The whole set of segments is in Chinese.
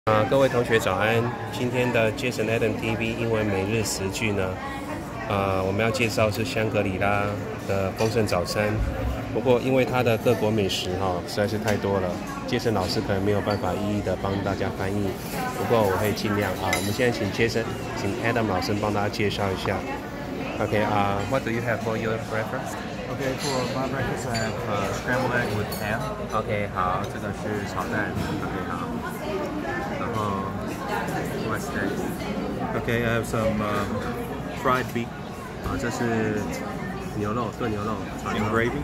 各位同学早安！今天的 Jason Adam TV 英文每日10句呢，我们要介绍是香格里拉的丰盛早餐。不过因为它的各国美食实在是太多了，Jason老师可能没有办法一一的帮大家翻译。不过我会尽量我们现在请 Adam 老师帮大家介绍一下。What do you have for your breakfast? Okay, for my breakfast I have scrambled egg with ham. OK， 好，这个是炒蛋。OK， 好。然后 What's that? Okay, I have some fried beef 这是牛肉，炖牛肉。 in gravy.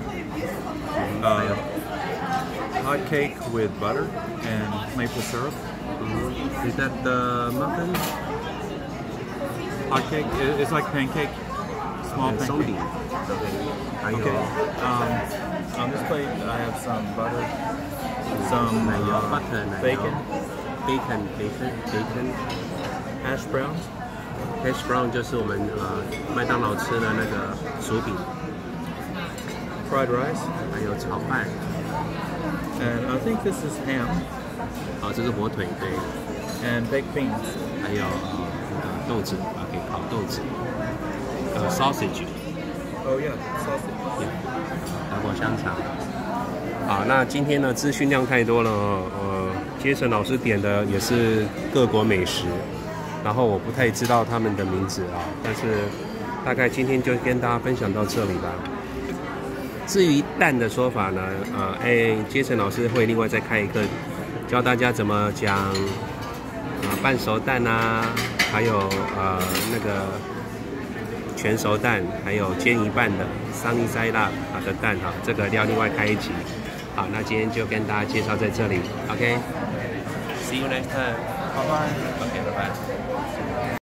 Hot cake with butter and maple syrup. Is that the muffin? Hot cake, it's like pancake, small And pancake. soda. Okay. On this plate I have some butter, some butter, bacon, bacon. hash browns, Hash brown 就是我们麦当劳吃的那个薯饼， fried rice, 还有炒饭。 and I think this is ham, 这是火腿，对， and baked beans. 还有那个豆子可以烤豆子。sausage， Oh yeah, sausage. 德国香肠。好，那今天呢资讯量太多了Jason 老师点的也是各国美食，然后我不太知道他们的名字但是大概今天就跟大家分享到这里吧。至于蛋的说法呢，Jason 老师会另外再开一课，教大家怎么讲半熟蛋还有那个全熟蛋，还有煎一半的 sunny side up 的蛋这个要另外开一集。好，那今天就跟大家介绍在这里。OK，See you next time。 Bye bye. OK，拜拜。